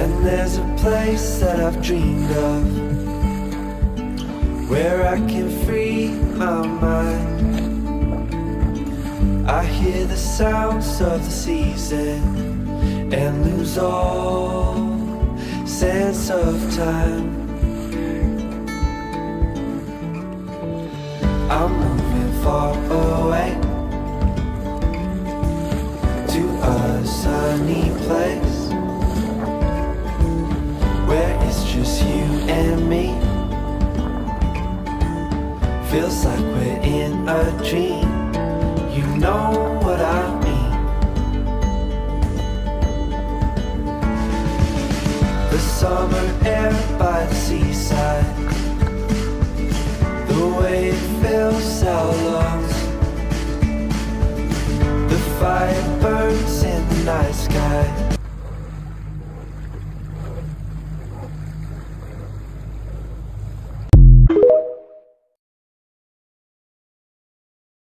And there's a place that I've dreamed of, where I can free my mind. I hear the sounds of the season and lose all sense of time. I'm moving far away to a sunny place where it's just you and me. Feels like we're in a dream. You know what I mean. The summer air by the seaside, the way it fills our lungs, the fire burns in the night sky.